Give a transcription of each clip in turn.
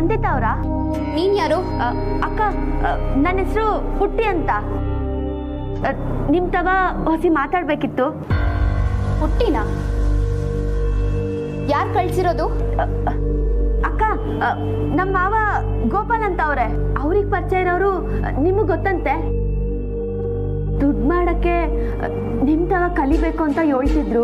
ನಂದಿತಾ ಅವರಾ? ನೀನ್ ಯಾರು? ಅಕ್ಕ, ನನ್ನ ಹೆಸರು ಪುಟ್ಟಿ ಅಂತ. ನಿಮ್ ತವ ಹೊಸಿ ಮಾತಾಡ್ಬೇಕಿತ್ತು. ಪುಟ್ಟಿನ? ಯಾರು ಕಳ್ಸಿರೋದು? ಅಕ್ಕ, ನಮ್ಮ ಮಾವ ಗೋಪಾಲ್ ಅಂತ ಅವ್ರೆ. ಅವ್ರಿಗೆ ಪರಿಚಯ ಇರೋರು ನಿಮಗ್ ಗೊತ್ತಂತೆ. ದುಡ್ಡು ಮಾಡಕ್ಕೆ ನಿಮ್ ತವ ಕಲಿಬೇಕು ಅಂತ ಹೇಳ್ತಿದ್ರು.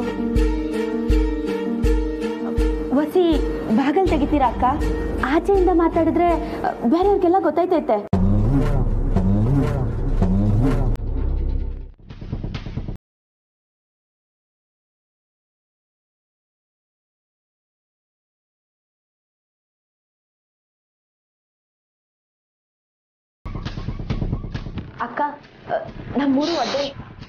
ಹೊಸಿ ಬಾಗಲ್ ತೆಗಿತೀರಾ ಅಕ್ಕ? ಆಚೆಯಿಂದ ಮಾತಾಡಿದ್ರೆ ಬೇರೆಯವ್ರಿಗೆಲ್ಲ ಗೊತ್ತಾಯ್ತೈತೆ. ಅಕ್ಕ, ನಮ್ಮೂರು ಅದೇ.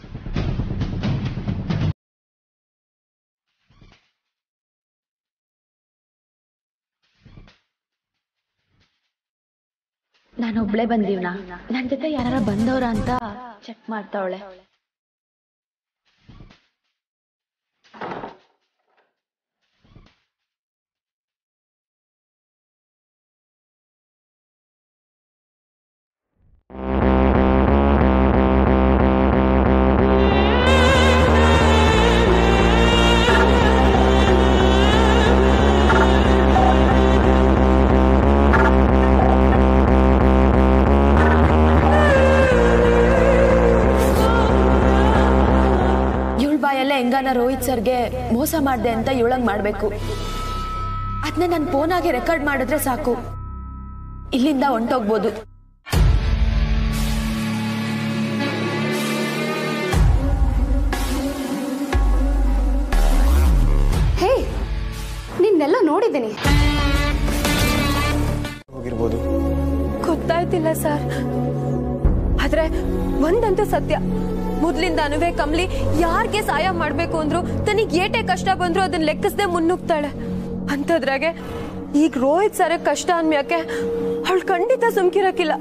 ನಾನೊಬ್ಳೆ ಬಂದೀವ್ನಾ? ನನ್ ಜೊತೆ ಯಾರ ಬಂದವ್ರ ಅಂತ ಚೆಕ್ ಮಾಡ್ತಾವಳೆ. ಹೆಂಗಾನ ರೋಹಿತ್ ಸರ್ಗೆ ಮೋಸ ಮಾಡ್ದೆ ಅಂತ ಇವಳಂಗ್ ಮಾಡ್ಬೇಕು. ಅದನ್ನ ನನ್ನ ಫೋನಾಗೆ ರೆಕಾರ್ಡ್ ಮಾಡಿದ್ರೆ ಸಾಕು, ಇಲ್ಲಿಂದ ಹೊಂಟೋಗ್ಬೋದು. ಹೇ, ನಿನ್ನೆಲ್ಲ ನೋಡಿದ್ದೀನಿ. ಹೋಗಿರ್ಬೋದು. ಗೊತ್ತಾಯ್ತಿಲ್ಲ ಸರ್, ಆದ್ರೆ ಒಂದಂತೂ ಸತ್ಯ, ಮೊದ್ಲಿಂದಾನುವೆ ಕಮಲಿ ಯಾರಿಗೆ ಸಹಾಯ ಮಾಡ್ಬೇಕು ಅಂದ್ರು ತನಿಗೆ ಏಟೆ ಕಷ್ಟ ಬಂದ್ರು ಅದನ್ನ ಲೆಕ್ಕಿಸದೆ ಮುನ್ನುಗ್ತಾಳೆ. ಅಂತದ್ರಾಗೆ ಈಗ ರೋಹಿತ್ ಸರ್ ಕಷ್ಟ ಅನ್ಮ್ಯಾಕೆ ಅವಳು ಖಂಡಿತ ಸುಮ್ಕಿರಕ್ಕಿಲ್ಲ.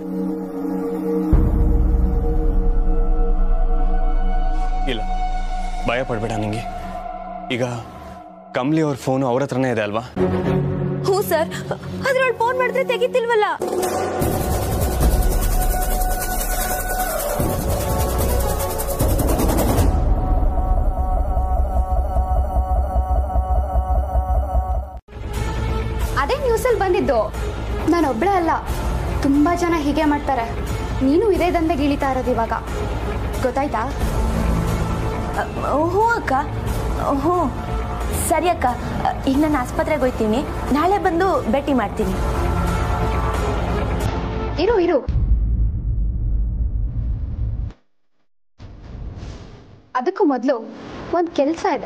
ಇಲ್ಲ, ಭಯ ಪಡ್ಬೇಡ. ನಿಂಗೆ ಈಗ ಕಮಲಿ ಅವ್ರ ಫೋನು ಅವ್ರ ಹತ್ರನೇ ಇದೆ ಅಲ್ವಾ? ಹ್ಞೂ ಸರ್, ಆದ್ರೆ ಅವಳು ಫೋನ್ ಮಾಡಿದ್ರೆ ತೆಗಿತಿಲ್ವಲ್ಲ. ಅದೇ ನ್ಯೂಸಲ್ಲಿ ಬಂದಿದ್ದು. ನಾನೊಬ್ಳೆ ಅಲ್ಲ, ತುಂಬಾ ಜನ ಹೀಗೆ ಮಾಡ್ತಾರೆ. ನೀನು ಇದೇ ದಂಧೆಗೆ ಇಳಿತಾ ಇರೋದು ಇವಾಗ, ಗೊತ್ತಾಯ್ತಾ? ಹ್ಞೂ ಅಕ್ಕ, ಹ್ಞೂ ಸರಿ ಅಕ್ಕ. ಈಗ ನಾನು ಆಸ್ಪತ್ರೆಗೆ ಹೋಗ್ತೀನಿ, ನಾಳೆ ಬಂದು ಭೇಟಿ ಮಾಡ್ತೀನಿ. ಇರು ಇರು, ಅದಕ್ಕೂ ಮೊದಲು ಒಂದು ಕೆಲಸ ಇದೆ.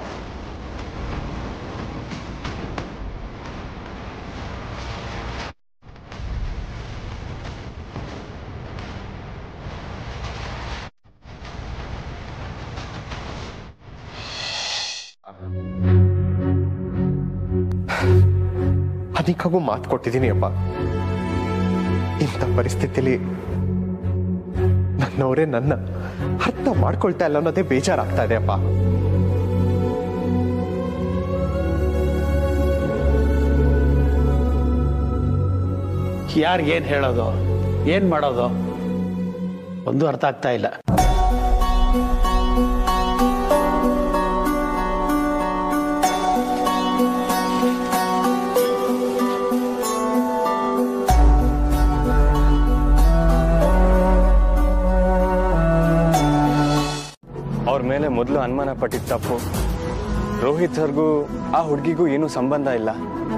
ಅನಿಕಾಗೂ ಮಾತು ಕೊಟ್ಟಿದ್ದೀನಿ ಅಪ್ಪ. ಇಂಥ ಪರಿಸ್ಥಿತಿಲಿ ನನ್ನವರೇ ನನ್ನ ಅರ್ಥ ಮಾಡ್ಕೊಳ್ತಾ ಇಲ್ಲ ಅನ್ನೋದೇ ಬೇಜಾರಾಗ್ತಾ ಇದೆ ಅಪ್ಪ. ಯಾರಿಗೇನು ಹೇಳೋದು, ಏನು ಮಾಡೋದು ಒಂದು ಅರ್ಥ ಆಗ್ತಾ ಇಲ್ಲ. ಅವ್ರ ಮೇಲೆ ಮೊದಲು ಅನುಮಾನ ಪಟ್ಟಿದ್ದ ತಪ್ಪು. ರೋಹಿತ್ ಸರ್ಗೂ ಆ ಹುಡುಗಿಗೂ ಏನೂ ಸಂಬಂಧ ಇಲ್ಲ.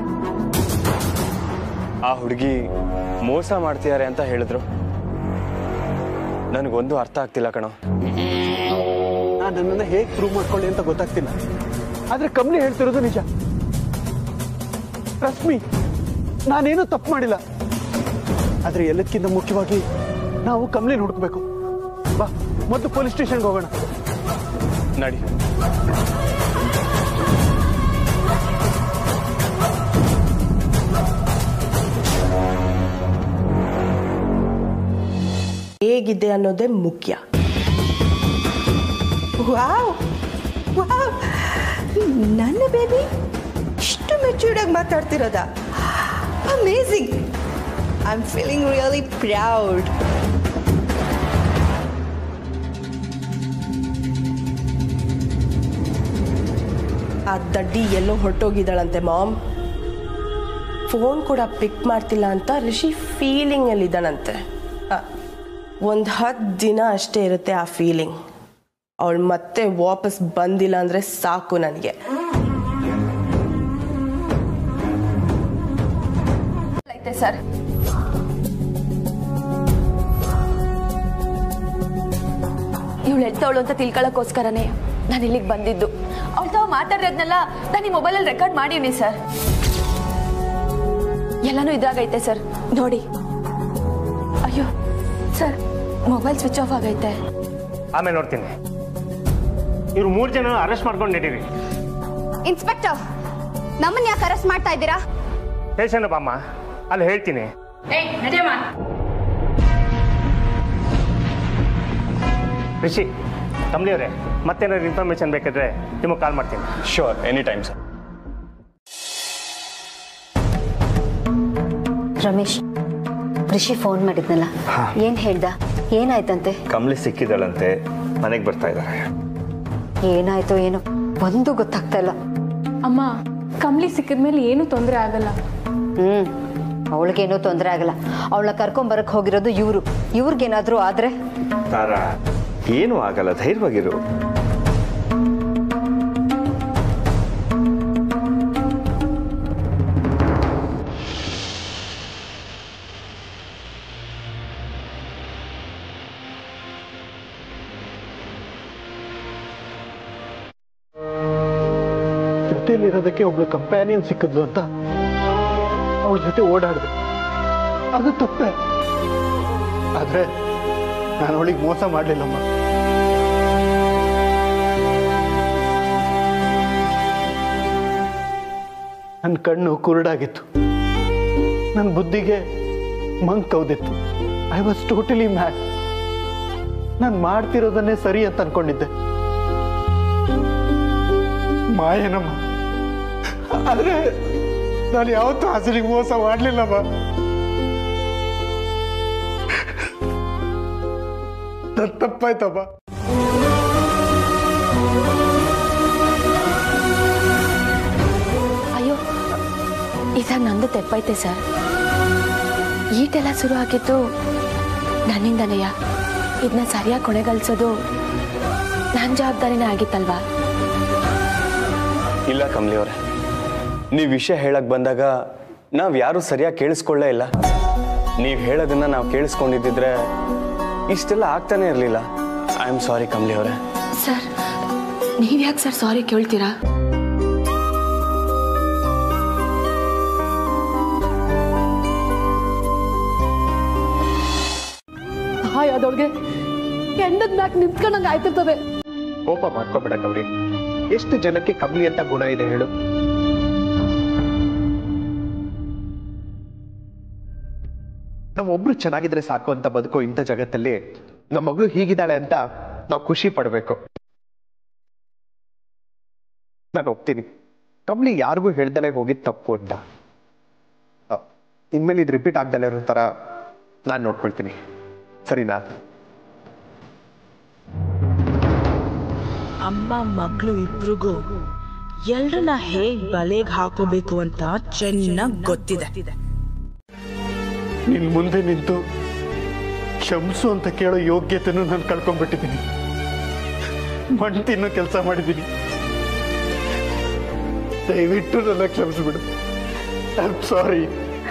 ಆ ಹುಡುಗಿ ಮೋಸ ಮಾಡ್ತಿದ್ದಾರೆ ಅಂತ ಹೇಳಿದ್ರು. ನನಗೊಂದು ಅರ್ಥ ಆಗ್ತಿಲ್ಲ ಕಣೋ. ನಾನು ನನ್ನನ್ನು ಹೇಗೆ ಪ್ರೂವ್ ಮಾಡ್ಕೊಳ್ಳಿ ಅಂತ ಗೊತ್ತಾಗ್ತಿಲ್ಲ. ಆದ್ರೆ ಕಮಲಿ ಹೇಳ್ತಿರೋದು ನಿಜ. ರಶ್ಮಿ, ನಾನೇನು ತಪ್ಪು ಮಾಡಿಲ್ಲ. ಆದ್ರೆ ಎಲ್ಲಕ್ಕಿಂತ ಮುಖ್ಯವಾಗಿ ನಾವು ಕಮಲಿ ಹುಡುಕ್ಬೇಕು. ಬಾ, ಮೊದಲು ಪೊಲೀಸ್ ಸ್ಟೇಷನ್ಗೆ ಹೋಗೋಣ. ನಡಿ. ಹೇಗಿದೆ ಅನ್ನೋದೇ ಮುಖ್ಯ. ವಾವ್ ವಾವ್, ನನ್ನ ಬೇಬಿ ಇಷ್ಟು ಮೆಚ್ಯೂರ್ಡ್ ಆಗಿ ಮಾತಾಡ್ತಿರೋದಾ? Amazing. I'm feeling really proud. ಆ ದಡ್ಡಿ ಎಲ್ಲೋ ಹೊರಟೋಗಿದ್ದಾಳಂತೆ ಮಾಮ್. ಫೋನ್ ಕೂಡ ಪಿಕ್ ಮಾಡ್ತಿಲ್ಲ ಅಂತ ರಿಷಿ ಫೀಲಿಂಗಲ್ಲಿ ಇದ್ದಾನಂತೆ. ಒಂದು 10 ದಿನ ಅಷ್ಟೇ ಇರುತ್ತೆ ಆ ಫೀಲಿಂಗ್. ಅವಳು ಮತ್ತೆ ವಾಪಸ್ ಬಂದಿಲ್ಲ ಅಂದರೆ ಸಾಕು ನನಗೆ. ಐತೆ ಸರ್. ಇವಳು ಎತ್ತವಳು ಅಂತ ತಿಳ್ಕೊಳ್ಳೋಕ್ಕೋಸ್ಕರನೇ ನಾನು ಇಲ್ಲಿಗೆ ಬಂದಿದ್ದು. ಅವಳು ತಾವು ಮಾತಾಡಿರೋದ್ನೆಲ್ಲ ನಾನು ಈ ಮೊಬೈಲಲ್ಲಿ ರೆಕಾರ್ಡ್ ಮಾಡೀನಿ ಸರ್. ಎಲ್ಲನೂ ಇದಾಗೈತೆ ಸರ್, ನೋಡಿ. ಅಯ್ಯೋ ಸರ್, ಮೊಬೈಲ್ ಸ್ವಿಚ್ ಆಫ್ ಆಗೈತೆ. ಆಮೇಲೆ ನೋಡ್ತೀನಿ. ಇವ್ರು 3 ಜನ ಅರೆಸ್ಟ್ ಮಾಡ್ಕೊಂಡು ನಡೀರಿ. ಇನ್ಸ್ಪೆಕ್ಟರ್, ನಮ್ಮನ್ನ ಯಾಕೆ ಅರೆಸ್ಟ್ ಮಾಡ್ತಾ ಇದ್ದೀರಾ? ಸ್ಟೇಷನ್ ಬಾಮ್ಮ, ಅಲ್ಲಿ ಹೇಳ್ತೀನಿ. ರಿಷಿ, ಕಮಲಿ ಅವರೇ, ಮತ್ತೇನಾದ್ರು ಇನ್ಫಾರ್ಮೇಶನ್ ಬೇಕಾದ್ರೆ ನಿಮಗೆ ಕಾಲ್ ಮಾಡ್ತೀನಿ. Sure, any time sir. Ramesh, Rishi phone ಮಾಡಿದ್ನಲ್ಲ, ಏನ್ ಹೇಳ್ದ? ಏನಾಯ್ತಂತೆ? ಕಮಲಿ ಸಿಕ್ಕಿದಳಂತೆ, ಮನೆಗೆ ಬರ್ತಾ ಇದ್ದಾರೆ. ಏನಾಯ್ತು ಏನೋ ಒಂದು ಗೊತ್ತಾಗ್ತಾ ಇಲ್ಲ. ಅಮ್ಮ, ಕಮಲಿ ಸಿಕ್ಕಿದ್ಮೇಲೆ ಏನು ತೊಂದರೆ ಆಗಲ್ಲ. ಅವಳಿಗೇನೂ ತೊಂದರೆ ಆಗಲ್ಲ. ಅವಳ ಕರ್ಕೊಂಬರಕ್ ಹೋಗಿರೋದು ಇವ್ರಿಗೇನಾದ್ರೂ ಆದ್ರೆ? ತಾರಾ, ಏನೂ ಆಗಲ್ಲ, ಧೈರ್ಯವಾಗಿರು. ಜೊತೆಲಿರೋದಕ್ಕೆ ಒಬ್ಳು ಕಂಪ್ಯಾನಿಯನ್ ಸಿಕ್ಕಿದ್ಲು ಅಂತ ಅವಳ ಜೊತೆ ಓಡಾಡಿದೆ. ಅದು ತಪ್ಪೆ. ಆದ್ರೆ ನಾನು ಅವಳಿಗೆ ಮೋಸ ಮಾಡ್ಲಿಲ್ಲಮ್ಮ. ನನ್ನ ಕಣ್ಣು ಕುರುಡಾಗಿತ್ತು, ನನ್ನ ಬುದ್ಧಿಗೆ ಮಂಕ್ ಕೌದಿತ್ತು. I was totally mad. ನಾನು ಮಾಡ್ತಿರೋದನ್ನೇ ಸರಿ ಅಂತ ಅನ್ಕೊಂಡಿದ್ದೆ. ಮಾಯನಮ್ಮ. ಆದ್ರೆ ನಾನು ಯಾವತ್ತೂ ಹಸಿರಿಗೆ ಮೋಸ ಮಾಡ್ಲಿಲ್ಲಮ್ಮ. ತಪ್ಪಾಯ್ತಮ್ಮ. ಅಯ್ಯೋ, ಇದಾಗ ನಂದು ತೆಪ್ಪೈತೆ ಸರ್. ಈಟೆಲ್ಲ ಶುರು ಆಗಿದ್ದು ನನ್ನಿಂದನೆಯ. ಇದನ್ನ ಸರಿಯಾಗಿ ಕೊನೆಗಲ್ಸೋದು ನನ್ನ ಜವಾಬ್ದಾರಿನೇ ಆಗಿತ್ತಲ್ವಾ? ಇಲ್ಲ ಕಮಲಿ ಅವರೇ, ನೀವು ವಿಷಯ ಹೇಳಕ್ ಬಂದಾಗ ನಾವು ಯಾರು ಸರಿಯಾಗಿ ಕೇಳಿಸ್ಕೊಳ್ಳೇ ಇಲ್ಲ. ನೀವು ಹೇಳೋದನ್ನ ನಾವು ಕೇಳಿಸ್ಕೊಂಡಿದ್ದಿದ್ರೆ ಇಷ್ಟೆಲ್ಲ ಆಗ್ತಾನೆ ಇರಲಿಲ್ಲ. ಐ ಆಮ್ ಸಾರಿ ಕಮಲಿ ಅವರೇ. ಸರ್, ನೀವು ಯಾಕೆ ಸರ್ ಸಾರಿ ಕೇಳ್ತೀರಾ? ಅದೊಳಗೆ ಕೆಂಡದ ಮ್ಯಾಕ್ ನಿಂತ್ಕೊಂಡಂಗೆ ಆಯ್ತಿರ್ತದೆ. ಕೋಪ ಮಾಡ್ಕೋಬೇಡ ಗೌರಿ. ಎಷ್ಟು ಜನಕ್ಕೆ ಕಮಲಿ ಅಂತ ಗುಣ ಇದೆ ಹೇಳು. ನಾವೊಬ್ರು ಚೆನ್ನಾಗಿದ್ರೆ ಸಾಕು ಅಂತ ಬದುಕೋ ಇಂಥ ಜಗತ್ತಲ್ಲಿ ನಮ್ಮ ಮಗಳು ಹೀಗಿದ್ದಾಳೆ ಅಂತ ನಾವು ಖುಷಿ ಪಡ್ಬೇಕು. ನಾನು ಒಪ್ತೀನಿ, ಕಮಲಿ ಯಾರಿಗೂ ಹೇಳ್ದಲೆ ಹೋಗಿದ್ ತಪ್ಪು ಅಂತ. ಇನ್ಮೇಲೆ ಇದು ರಿಪೀಟ್ ಆಗ್ದಲೆ ಇರೋ ತರ ನಾನು ನೋಡ್ಕೊಳ್ತೀನಿ, ಸರಿನಾ? ಅಮ್ಮ ಮಗಳು ಇಬ್ರಿಗೂ ಎಲ್ರನ್ನ ಹೇಗ್ ಬಲೆಗೆ ಹಾಕೋಬೇಕು ಅಂತ ಚೆನ್ನಾಗಿ ಗೊತ್ತಿದೆ. ನಿನ್ ಮುಂದೆ ನಿಂತು ಕ್ಷಮಿಸು ಅಂತ ಕೇಳೋ ಯೋಗ್ಯತೆನೂ ನಾನು ಕಳ್ಕೊಂಡ್ಬಿಟ್ಟಿದ್ದೀನಿ. ಮಣ್ಣು ತಿನ್ನೋ ಕೆಲಸ ಮಾಡಿದ್ದೀನಿ. ದಯವಿಟ್ಟು ನನ್ನ ಕ್ಷಮಿಸ್ಬಿಡು. I am sorry.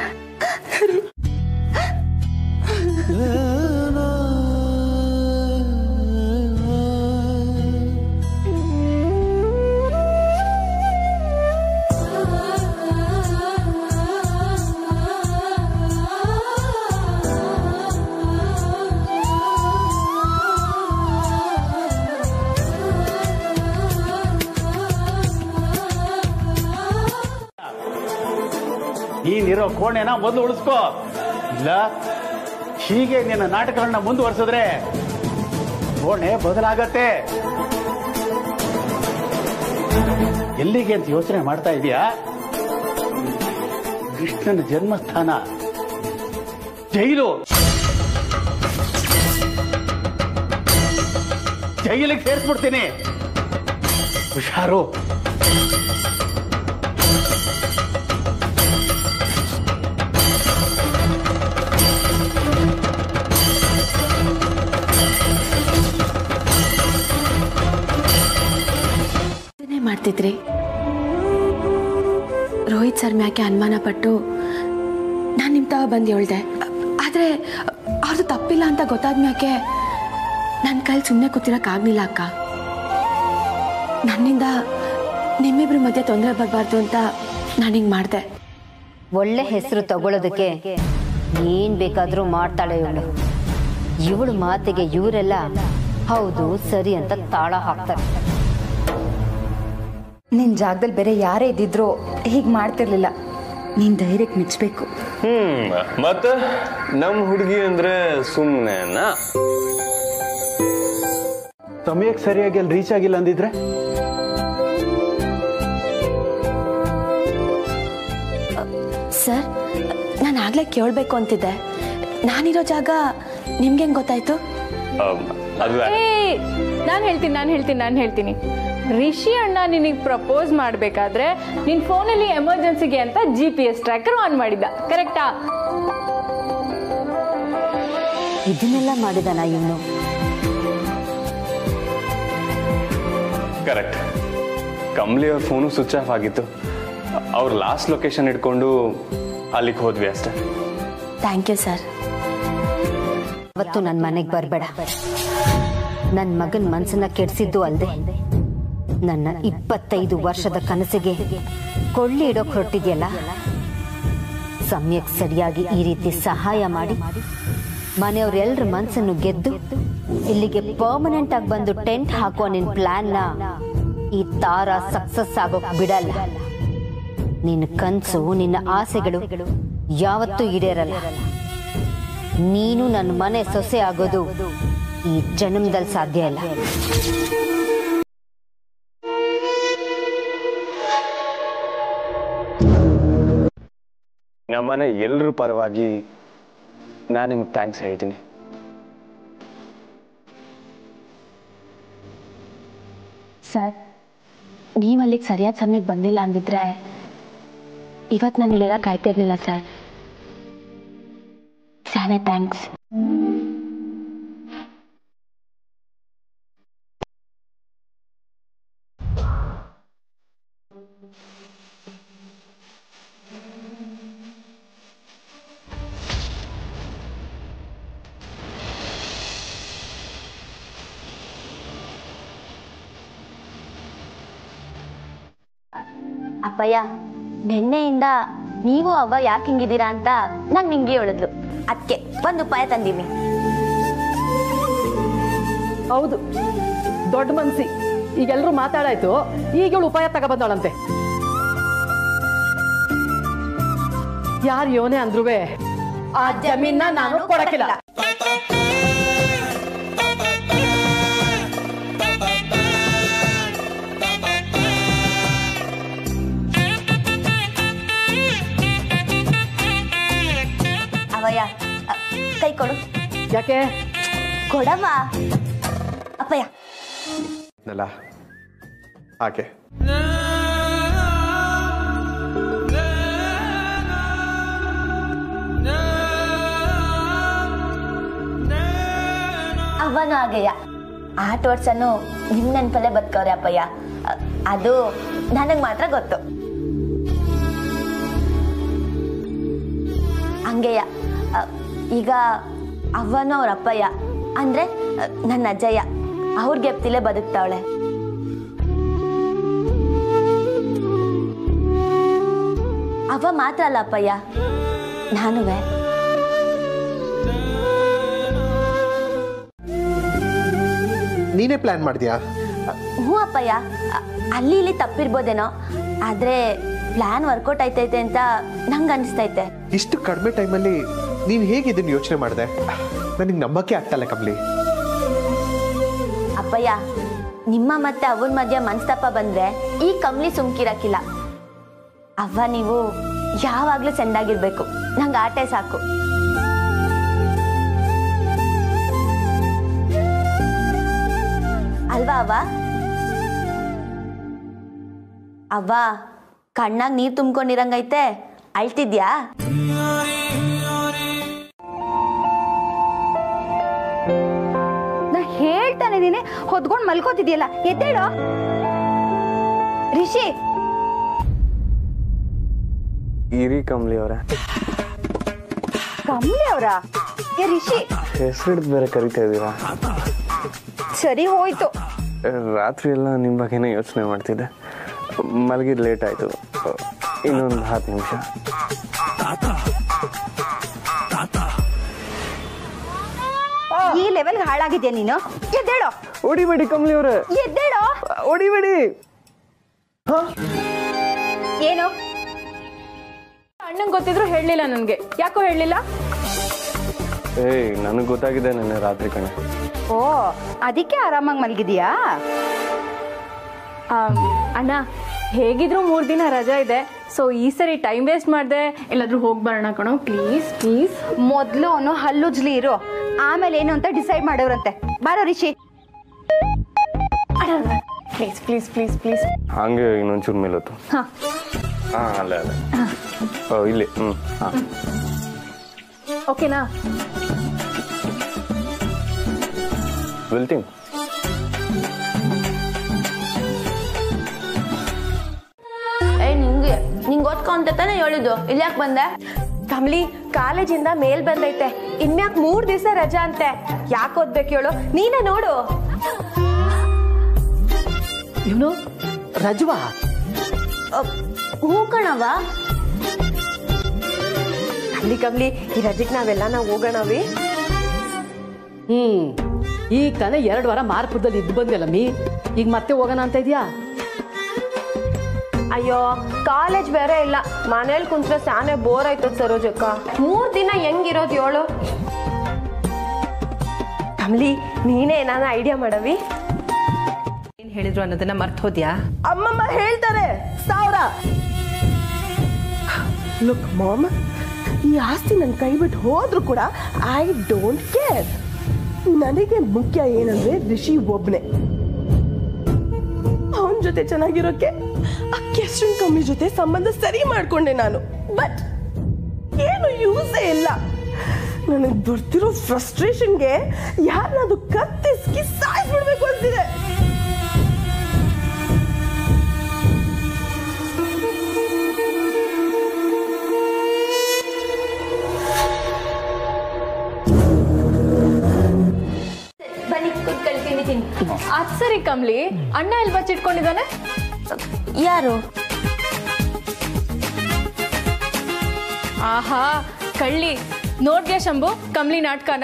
ನೀನಿರೋ ಕೋಣೆನ ಮೊದಲು ಉಳಿಸ್ಕೋ. ಇಲ್ಲ ಹೀಗೆ ನಿನ್ನ ನಾಟಕಗಳನ್ನ ಮುಂದುವರಿಸಿದ್ರೆ ಕೋಣೆ ಬದಲಾಗತ್ತೆ. ಎಲ್ಲಿಗೆ ಅಂತ ಯೋಚನೆ ಮಾಡ್ತಾ ಇದೀಯಾ? ಕೃಷ್ಣನ ಜನ್ಮಸ್ಥಾನ ಜೈಲು ಜೈಲಿಗೆ ಸೇರಿಸ್ಬಿಡ್ತೀನಿ. ಹುಷಾರು. ಮಾಡ್ತಿದ್ರಿ ರೋಹಿತ್ ಸರ್ ಮ್ಯಾಕೆ ಅನುಮಾನ ಪಟ್ಟು ನಾನು ನಿಮ್ಮ ತಾವ ಬಂದು ಹೇಳ್ದೆ. ಆದರೆ ಅವ್ರದ್ದು ತಪ್ಪಿಲ್ಲ ಅಂತ ಗೊತ್ತಾದ ಮ್ಯಾಕೆ ನನ್ನ ಕೈಲಿ ಸುಮ್ಮನೆ ಕೂತಿರೋಕ್ಕಾಗಲಿಲ್ಲ ಅಕ್ಕ. ನನ್ನಿಂದ ನಿಮ್ಮಿಬ್ರ ಮಧ್ಯೆ ತೊಂದರೆ ಬರಬಾರ್ದು ಅಂತ ನಾನು ಹಿಂಗೆ ಮಾಡಿದೆ. ಒಳ್ಳೆ ಹೆಸರು ತಗೊಳ್ಳೋದಕ್ಕೆ ಏನ್ ಬೇಕಾದ್ರೂ ಮಾಡ್ತಾಳೆ ಇವಳು ಮಾತಿಗೆ ಇವರೆಲ್ಲ ಹೌದು ಸರಿ ಅಂತ ತಾಳ ಹಾಕ್ತಾರೆ. ನಿನ್ನ ಜಾಗದಲ್ಲಿ ಬೇರೆ ಯಾರೇ ಇದ್ದಿದ್ರು ಹೀಗೆ ಮಾಡ್ತಿರ್ಲಿಲ್ಲ. ನೀನು ಧೈರ್ಯಕ್ಕೆ ಮೆಚ್ಚಬೇಕು. ಮತ್ತೆ ನಮ್ಮ ಹುಡುಗಿ ಅಂದ್ರೆ ಸುಮ್ಮನೆನಾ? ಸಮಯಕ್ಕೆ ಸರಿಯಾಗಿ ಅಲ್ಲಿ ರೀಚ್ ಆಗಿಲ್ಲ ಅಂದಿದ್ರೆ ಸರ್, ನಾನು ಆಗ್ಲೇ ಕೇಳಬೇಕು ಅಂತಿದ್ದೆ. ನಾನಿರೋ ಜಾಗ ನಿಮ್ಗೆ ಹೆಂಗ್ ಗೊತ್ತಾಯ್ತು? ನಾನು ಹೇಳ್ತೀನಿ ರಿಷಿ ಅಣ್ಣ ನಿನಗೆ ಪ್ರಪೋಸ್ ಮಾಡಬೇಕಾದ್ರೆ ನಿನ್ನ ಫೋನಲ್ಲಿ ಎಮರ್ಜೆನ್ಸಿಗೆ ಅಂತ GPS ಟ್ರ್ಯಾಕರ್ ಆನ್ ಮಾಡಿದ್ದ, ಕರೆಕ್ಟಾ? ಇದನ್ನೆಲ್ಲ ಮಾಡಿದಾನ ಇವನು? ಕರೆಕ್ಟ್. ಕಮಲಿ ಅವ್ರ ಫೋನು ಸ್ವಿಚ್ ಆಫ್ ಆಗಿತ್ತು. ಅವ್ರ ಲಾಸ್ಟ್ ಲೊಕೇಶನ್ ಇಟ್ಕೊಂಡು ಅಲ್ಲಿಗೆ ಹೋದ್ವಿ ಅಷ್ಟೇ. Thank you sir. ಅವತ್ತು ನನ್ನ ಮನೆಗೆ ಬರಬೇಡ. ನನ್ನ ಮಗನ ಮನಸ್ಸನ್ನ ಕೆಡಿಸಿದ್ದು ಅಲ್ಲದೆ ನನ್ನ 25 ವರ್ಷದ ಕನಸಿಗೆ ಕೊಳ್ಳಿ ಇಡೋಕೆ ಹೊರಟಿದೆಯಲ್ಲ. ಸಮಯಕ್ಕೆ ಸರಿಯಾಗಿ ಈ ರೀತಿ ಸಹಾಯ ಮಾಡಿ ಮನೆಯವರೆಲ್ಲರ ಮನಸ್ಸನ್ನು ಗೆದ್ದು ಇಲ್ಲಿಗೆ ಪರ್ಮನೆಂಟ್ ಆಗಿ ಬಂದು ಟೆಂಟ್ ಹಾಕುವ ನಿನ್ನ ಪ್ಲಾನ್ನ ಈ ತಾರ ಸಕ್ಸಸ್ ಆಗೋಕ್ ಬಿಡಲ್ಲ. ನಿನ್ನ ಕನಸು, ನಿನ್ನ ಆಸೆಗಳು ಯಾವತ್ತೂ ಈಡೇರಲ್ಲ. ನೀನು ನನ್ನ ಮನೆ ಸೊಸೆ ಆಗೋದು ಈ ಜನ್ಮದಲ್ಲಿ ಸಾಧ್ಯ ಇಲ್ಲ. ನಮ್ಮನೆ ಎಲ್ಲರ ಪರವಾಗಿ ನಾನು ನಿಮ್ಗೆ ಥ್ಯಾಂಕ್ಸ್ ಹೇಳ್ತೀನಿ. ಸರ್, ನೀವು ಅಲ್ಲಿಗೆ ಸರಿಯಾದ ಸಮಯಕ್ಕೆ ಬಂದಿಲ್ಲ ಅಂದಿದ್ರೆ ಇವತ್ತು ನಾನು ಇಲ್ಲೆಲ್ಲ ಕಾಯ್ತಿರ್ಲಿಲ್ಲ ಸರ್. ಶಾನೆ ಥ್ಯಾಂಕ್ಸ್. ಅಪ್ಪಯ್ಯ, ನಿನ್ನೆಯಿಂದ ನೀವು ಅವ್ವ ಯಾಕೆ ಹಿಂಗಿದ್ದೀರಾ ಅಂತ ನಂಗೆ ನಿಂಗೆ ಹೇಳಿದ್ಲು. ಅದಕ್ಕೆ ಒಂದು ಉಪಾಯ ತಂದೀನಿ. ಹೌದು, ದೊಡ್ಡ ಮನ್ಸಿ. ಈಗೆಲ್ಲರೂ ಮಾತಾಡಾಯ್ತು, ಈಗ ಉಪಾಯ ತಗೊಬಂದವಳಂತೆ. ಯಾರು ಯೋನೆ ಅಂದ್ರೂ ಆ ಜಮೀನ ನಾನು ಕೊಡಕ್ಕಿಲ್ಲ. ಅವಯ್ಯ, ಕೈ ಕೊಡು. ಯಾಕೆ? ಕೊಡವ ಅಪ್ಪಯ್ಯ. ಹಾಗೆ ಅವನು ಹಾಗೆಯ 8 ವರ್ಷನೂ ನಿಮ್ ನೆನಪಲ್ಲೇ ಬದುಕವ್ರೆ ಅಪ್ಪಯ್ಯ. ಅದು ನನಗ್ ಮಾತ್ರ ಗೊತ್ತು. ಹಂಗೆಯ ಈಗ ಅವನು ಅವ್ರ ಅಪ್ಪಯ್ಯ ಅಂದ್ರೆ ನನ್ನ ಅಜ್ಜಯ್ಯ ಅವ್ರ ಗೆಪ್ತಿಲೇ ಬದುಕ್ತಾವಳೆ. ಅವ ಮಾತ್ರ ಅಲ್ಲ ಅಪ್ಪಯ್ಯ, ನಾನುವೆ. ನೀನೇ ಪ್ಲಾನ್ ಮಾಡಿದ್ಯಾ? ಹ್ಞೂ ಅಪ್ಪಯ್ಯ, ಅಲ್ಲಿ ಇಲ್ಲಿ ತಪ್ಪಿರ್ಬೋದೇನೋ, ಆದ್ರೆ ಪ್ಲಾನ್ ವರ್ಕೌಟ್ ಆಯ್ತೈತೆ ಅಂತ ನಂಗೆ ಅನಿಸ್ತೈತೆ. ಇಷ್ಟು ಕಡಿಮೆ ಟೈಮಲ್ಲಿ ನೀನು ಹೇಗೆ ಇದನ್ನು ಯೋಚನೆ ಮಾಡಿದೆ? ನನಗೆ ನಂಬಕ್ಕೆ ಆಗ್ತಲ್ಲ ಕಮಲಿ. ಅಪ್ಪಯ್ಯ, ನಿಮ್ಮ ಮತ್ತೆ ಅವನ ಮಧ್ಯ ಮನಸ್ತಾಪ ಬಂದ್ರೆ ಈ ಕಮಲಿ ಸುಮ್ಕಿರಕ್ಕಿಲ್ಲ. ಅವ್ವ ನೀವು ಯಾವಾಗ್ಲೂ ಚೆಂದಾಗಿರ್ಬೇಕು, ನಂಗೆ ಆಟೆ ಸಾಕು. ಅವ್ವ ಅವ್ವ ಕಣ್ಣಾಗ ನೀರ್ ತುಂಬ್ಕೊಂಡಿರಂಗೈತೆ ಅಳ್ತಿದ್ಯಾ? ನಾ ಹೇಳ್ತಾನೆ ಇದೀನಿ ಹೊದ್ಕೊಂಡ್ ಮಲ್ಕೋತಿದ್ಯಲ್ಲ, ಎದ್ದೇಳೋ. ರಿಷಿ ಇರಿ ಕಮಲಿ ಅವರೇ. ಕಮಲಿ ಅವರ ರಿಷಿ ಹೆಸರಿಡ್ದು ಬೇರೆ ಕರಿತಾ ಇದ್ದೀರಾ? ಸರಿ ಹೋಯ್ತು. ರಾತ್ರಿ ಎಲ್ಲ ನಿಮ್ಮ ಬಗ್ಗೆನೇ ಯೋಚನೆ ಮಾಡ್ತಿದ್ದೆ. ಮಲಗಿದ್ ಲೇಟ್ ಆಯ್ತು. ಇನ್ನೊಂದು 10 ನಿಮಿಷ. ಈ ಲೆವೆಲ್ ಹಾಳಾಗಿದ್ಯಾ ನೀನು? ಎದ್ದೇಳೋ. ಹೊಡಿಬೇಡಿ ಕಮಲಿ ಅವರೇ. ಎದ್ದೇಳೋ. ಹೊಡಿಬೇಡಿ. ಏನು ಅಣ್ಣಂಗೆ ಗೊತ್ತಿದ್ರು ಹೇಳಲಿಲ್ಲ ನನಗೆ. ಯಾಕೋ ಹೇಳಲಿಲ್ಲ? ಏಯ್, ನನಗೆ ಗೊತ್ತಾಗಿದೆ ನೆನ್ನೆ ರಾತ್ರಿ ಕಣೆ. ಓ, ಅದಕ್ಕೆ ಆರಾಮಾಗಿ ಮಲಗಿದ್ಯಾ? ಅಣ್ಣ ಹೇಗಿದ್ರು 3 ದಿನ ರಜಾ ಇದೆ, ಸೊ ಈ ಸರಿ ಟೈಮ್ ವೇಸ್ಟ್ ಮಾಡಿದೆ ಎಲ್ಲಾದ್ರೂ ಹೋಗಿ ಬರೋಣ ಕಣೋ. Please please. ಮೊದಲು ಅವನು ಹಲ್ಲುಜ್ಲಿ ಇರು, ಆಮೇಲೆ ಏನು ಅಂತ ಡಿಸೈಡ್ ಮಾಡೋರಂತೆ. ಬಾರೋ Rishi. Please please please please. ಹಂಗೆ ಇನ್ನೊಂಚೂರು ಮೇಲೆ ಹೊತ್ತು. ಹಾಂ, ಅಲ್ಲೇ ಇಲ್ಲಿ. ಹಾಂ, ಓಕೆನಾ? ವೆಲ್ಟಿಂಗ್. ನಿಂಗೆ ಓದ್ಕೊಂತ ತಾನೆ ಹೇಳಿದ್ದು, ಇಲ್ಲಿ ಯಾಕೆ ಬಂದೆ? ಕಮಲಿ ಕಾಲೇಜಿಂದ ಮೇಲ್ ಬಂದೈತೆ, ಇನ್ಯಾಕ್ 3 ದಿವಸ ರಜಾ ಅಂತೆ. ಯಾಕೆ ಓದ್ಬೇಕು ಹೇಳು? ನೀನೇ ನೋಡು. ಇವನು ರಜವಾ? ಹೂ ಕಣವ. ಕಮಲಿ ಈ ರಜೆಗೆ ನಾವೆಲ್ಲ ಹೋಗೋಣವಿ. ಈಗ ತಾನೇ 2 ವಾರ ಮಾರ್ಪುರದಲ್ಲಿ ಇದ್ದು ಬಂದೆಲ್ಲಮ್ಮಿ, ಈಗ ಮತ್ತೆ ಹೋಗೋಣ ಅಂತ ಇದೆಯಾ? ಅಯ್ಯೋ, ಕಾಲೇಜ್ ಬೇರೆ ಇಲ್ಲ, ಮನೇಲಿ ಕುಂತ್ರೆ ಸಾನೆ ಬೋರ್ ಆಯ್ತದ ಸರೋಜಕ್ಕ. 3 ದಿನ ಹೆಂಗಿರೋದು ಹೇಳು? ಕಮಲಿ ನೀನೇ ಏನಾನ ಐಡಿಯಾ ಮಾಡವಿ. ಏನ್ ಹೇಳಿದ್ರು ಅನ್ನೋದನ್ನ ಮರ್ತ್ ಹೋದ್ಯಾ? ಅಮ್ಮಮ್ಮ ಹೇಳ್ತಾರೆ 1000. ಲುಕ್ ಮಾಮ್, ಈ ಆಸ್ತಿ ನನ್ನ ಕೈ ಬಿಟ್ಟು ಹೋದ್ರು ಕೂಡ ಐ ಡೋಂಟ್ ಕೇರ್. ನನಗೆ ಮುಖ್ಯ ಏನಂದ್ರೆ ರಿಷಿ ಒಬ್ನೇ. ಅವನ ಜೊತೆ ಚೆನ್ನಾಗಿರೋಕೆ ಆ ಕೆಸ್ಟನ್ ಕಮ್ಮಿ ಜೊತೆ ಸಂಬಂಧ ಸರಿ ಮಾಡ್ಕೊಂಡೆ ನಾನು. ಬಟ್ ಏನು ಯೂಸೇ ಇಲ್ಲ. ನನಗೆ ಬರ್ತಿರೋ ಫ್ರಸ್ಟ್ರೇಷನ್ಗೆ ಯಾರನ್ನಾದ್ರು ಕತ್ತಿಸ್ಕಿ ಸಾಯಿಸ್ಬಿಡ್ಬೇಕು ಅಂತಿದೆ. ಬನ್ನಿ ಕುತ್ಕೊಳ್ಳಿ, ತಿಂತೀನಿ. ಅದ್ ಸರಿ ಕಮ್ಲಿ, ಅಣ್ಣ ಎಲ್ಲಿ ಬಚ್ಚಿಟ್ಕೊಂಡಿದ್ದಾನೆ? ಯಾರು? ಆಹಾ ಕಳ್ಳಿ, ನೋಡ್ದ್ಯಾ ಶಂಭು ಕಮ್ಲಿ ನಾಟಕನ?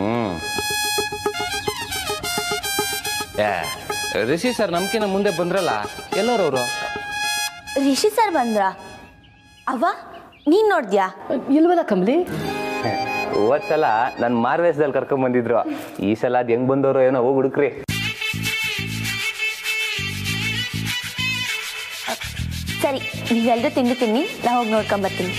ರಿಷಿ ಸರ್ ನಮ್ಕಿನ ಮುಂದೆ ಬಂದ್ರಲ್ಲ, ಎಲ್ಲರವರು? ರಿಷಿ ಸರ್ ಬಂದ್ರ? ಅವ್ವ ನೀನ್ ನೋಡ್ದ್ಯಾ? ಇಲ್ವಲ್ಲ ಕಮ್ಲಿ. ಹೋದ್ ಸಲ ನನ್ ಮಾರ್ವೇಶದಲ್ಲಿ ಕರ್ಕೊಂಡ್ ಬಂದಿದ್ರು. ಈ ಸಲ ಅದ್ ಹೆಂಗ್ ಬಂದವರು ಏನೋ, ಹೋಗಿ ಹುಡುಕ್ರಿ. ಸರಿ, ನೀವೆಲ್ಲರೂ ತಿಂಡಿ ತಿನ್ನಿ, ನಾ ಹೋಗಿ ನೋಡ್ಕೊಂಡ್ ಬರ್ತೀನಿ.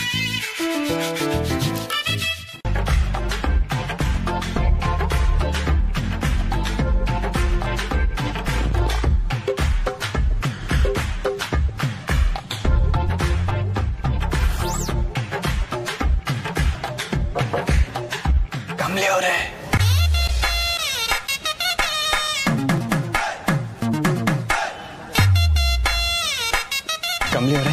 ಕಮಲಿ ಅವರೇ, ಕಮಲಿ ಅವರೇ,